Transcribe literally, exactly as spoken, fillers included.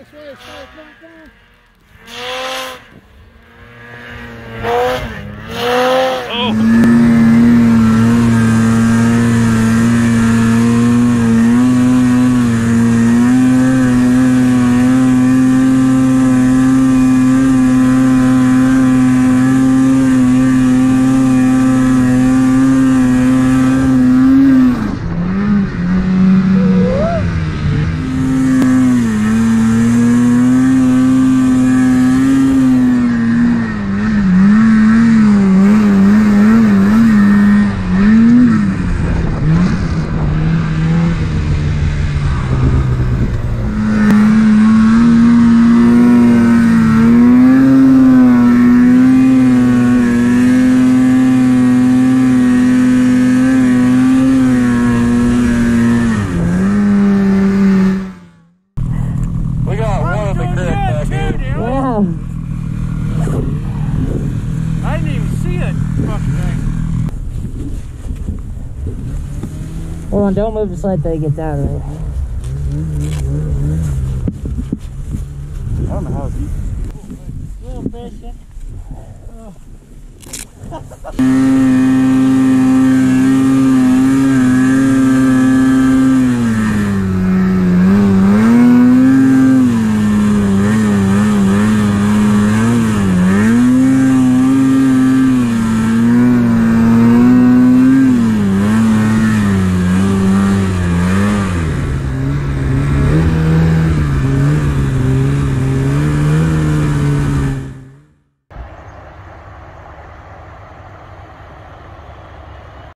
This way, start back down. Oh! I didn't even see it. Fucking thing. Hold on, don't move the sled till it gets out of there. I don't know how deep. Little fish. Oh.